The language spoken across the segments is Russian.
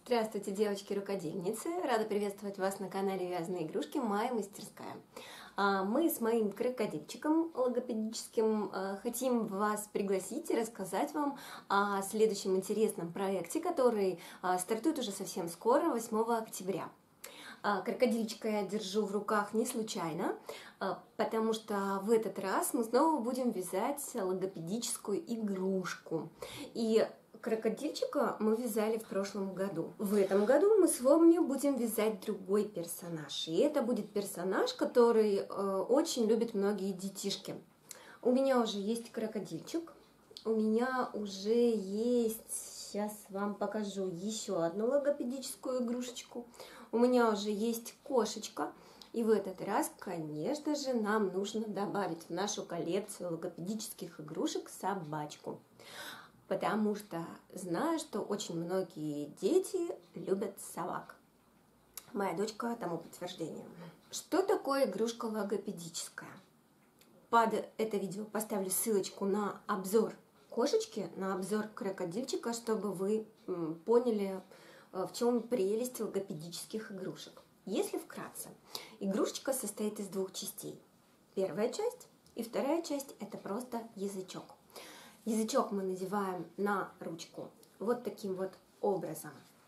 Здравствуйте, девочки-рукодельницы! Рада приветствовать вас на канале «Вязаные игрушки. Моя мастерская». Мы с моим крокодильчиком логопедическим хотим вас пригласить и рассказать вам о следующем интересном проекте, который стартует уже совсем скоро, 8 октября. Крокодильчика я держу в руках не случайно, потому что в этот раз мы снова будем вязать логопедическую игрушку. И крокодильчика мы вязали в прошлом году. В этом году мы с вами будем вязать другой персонаж. И это будет персонаж, который очень любят многие детишки. У меня уже есть крокодильчик. У меня уже есть, сейчас вам покажу, еще одну логопедическую игрушечку. У меня уже есть кошечка. И в этот раз, конечно же, нам нужно добавить в нашу коллекцию логопедических игрушек собачку. Потому что знаю, что очень многие дети любят собак. Моя дочка тому подтверждение. Что такое игрушка логопедическая? Под это видео поставлю ссылочку на обзор кошечки, на обзор крокодильчика, чтобы вы поняли, в чем прелесть логопедических игрушек. Если вкратце, игрушечка состоит из двух частей. Первая часть и вторая часть – это просто язычок. Язычок мы надеваем на ручку вот таким вот образом.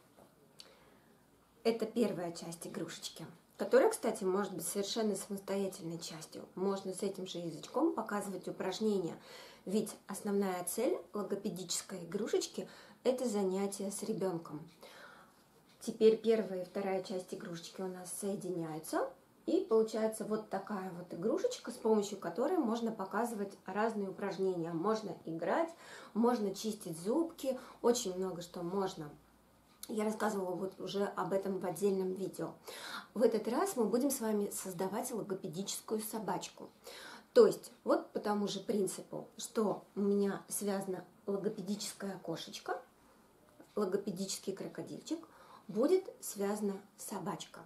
Это первая часть игрушечки, которая, кстати, может быть совершенно самостоятельной частью. Можно с этим же язычком показывать упражнения, ведь основная цель логопедической игрушечки – это занятие с ребенком. Теперь первая и вторая часть игрушечки у нас соединяются. И получается вот такая вот игрушечка, с помощью которой можно показывать разные упражнения. Можно играть, можно чистить зубки, очень много что можно. Я рассказывала вот уже об этом в отдельном видео. В этот раз мы будем с вами создавать логопедическую собачку. То есть вот по тому же принципу, что у меня связана логопедическая кошечка, логопедический крокодильчик, будет связана собачка.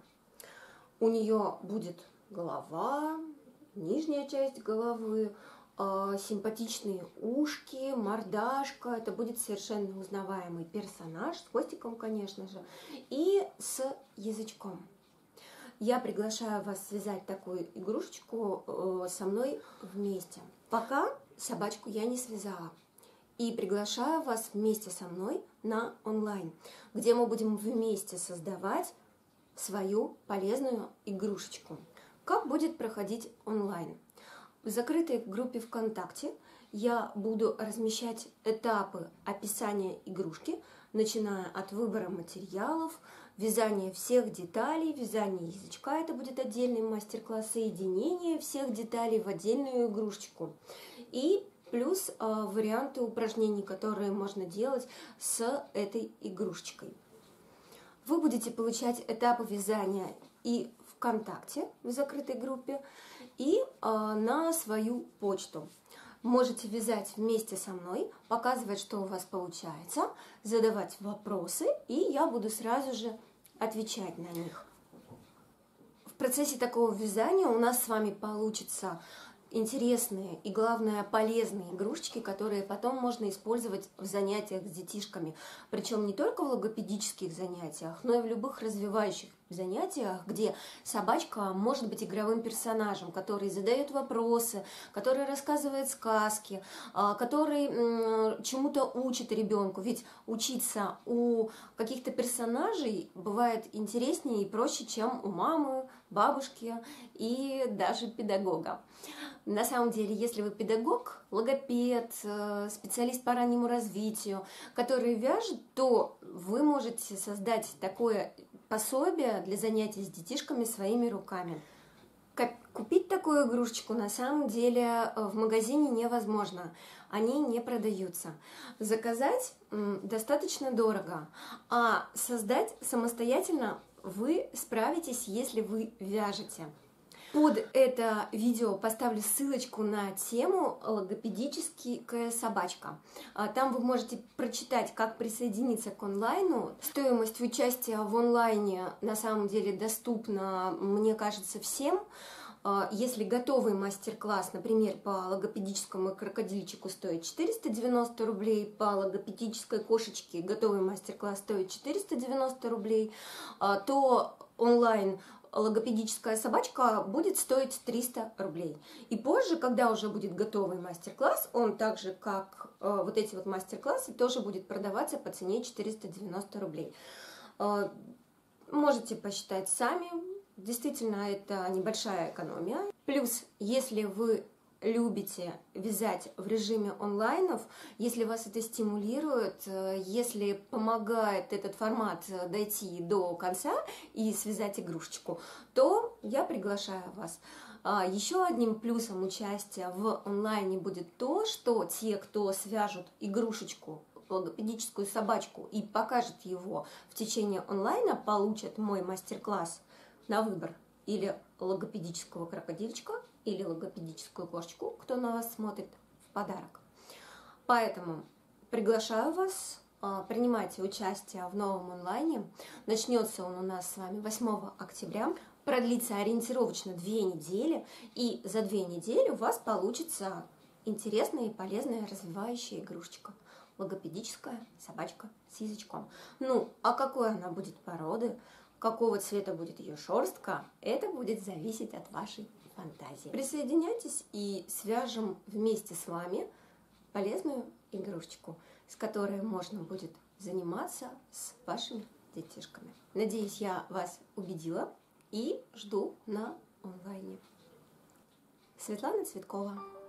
У нее будет голова, нижняя часть головы, симпатичные ушки, мордашка. Это будет совершенно узнаваемый персонаж, с хвостиком, конечно же, и с язычком. Я приглашаю вас связать такую игрушечку со мной вместе. Пока собачку я не связала. И приглашаю вас вместе со мной на онлайн, где мы будем вместе создавать свою полезную игрушечку. Как будет проходить онлайн? В закрытой группе ВКонтакте я буду размещать этапы описания игрушки, начиная от выбора материалов, вязания всех деталей, вязания язычка, это будет отдельный мастер-класс, соединение всех деталей в отдельную игрушечку. И плюс варианты упражнений, которые можно делать с этой игрушечкой. Вы будете получать этапы вязания и ВКонтакте в закрытой группе, и на свою почту. Можете вязать вместе со мной, показывать, что у вас получается, задавать вопросы, и я буду сразу же отвечать на них. В процессе такого вязания у нас с вами получится интересные и, главное, полезные игрушечки, которые потом можно использовать в занятиях с детишками. Причем не только в логопедических занятиях, но и в любых развивающих занятиях, где собачка может быть игровым персонажем, который задает вопросы, который рассказывает сказки, который чему-то учит ребенку. Ведь учиться у каких-то персонажей бывает интереснее и проще, чем у мамы, бабушки и даже педагога. На самом деле, если вы педагог, логопед, специалист по раннему развитию, который вяжет, то вы можете создать такое пособие для занятий с детишками своими руками. Купить такую игрушечку на самом деле в магазине невозможно, они не продаются. Заказать достаточно дорого, а создать самостоятельно вы справитесь, если вы вяжете. Под это видео поставлю ссылочку на тему «Логопедическая собачка». Там вы можете прочитать, как присоединиться к онлайну. Стоимость участия в онлайне на самом деле доступна, мне кажется, всем. Если готовый мастер-класс, например, по логопедическому крокодильчику стоит 490 рублей, по логопедической кошечке готовый мастер-класс стоит 490 рублей, то онлайн логопедическая собачка будет стоить 300 рублей. И позже, когда уже будет готовый мастер-класс, он так же, как вот эти вот мастер-классы, тоже будет продаваться по цене 490 рублей. Можете посчитать сами. Действительно, это небольшая экономия. Плюс, если вы любите вязать в режиме онлайнов, если вас это стимулирует, если помогает этот формат дойти до конца и связать игрушечку, то я приглашаю вас. Еще одним плюсом участия в онлайне будет то, что те, кто свяжут игрушечку, логопедическую собачку и покажет его в течение онлайна, получат мой мастер-класс на выбор или логопедического крокодильчика, или логопедическую кошечку, кто на вас смотрит, в подарок. Поэтому приглашаю вас, принимайте участие в новом онлайне. Начнется он у нас с вами 8 октября, продлится ориентировочно 2 недели, и за 2 недели у вас получится интересная и полезная развивающая игрушечка. Логопедическая собачка с язычком. Ну, а какой она будет породы, какого цвета будет ее шерстка, это будет зависеть от вашей фантазии. Присоединяйтесь и свяжем вместе с вами полезную игрушечку, с которой можно будет заниматься с вашими детишками. Надеюсь, я вас убедила и жду на онлайне. Светлана Цветкова.